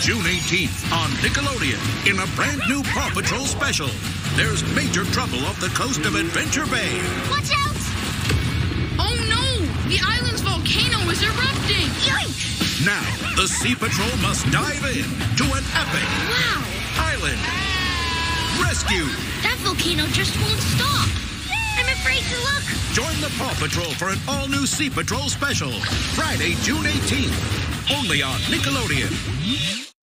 June 18th on Nickelodeon in a brand new PAW Patrol special. There's major trouble off the coast of Adventure Bay. Watch out! Oh no! The island's volcano is erupting! Yoink! Now, the Sea Patrol must dive in to an epic Wow! island rescue. That volcano just won't stop. I'm afraid to look. Join the PAW Patrol for an all-new Sea Patrol special. Friday, June 18th. Only on Nickelodeon.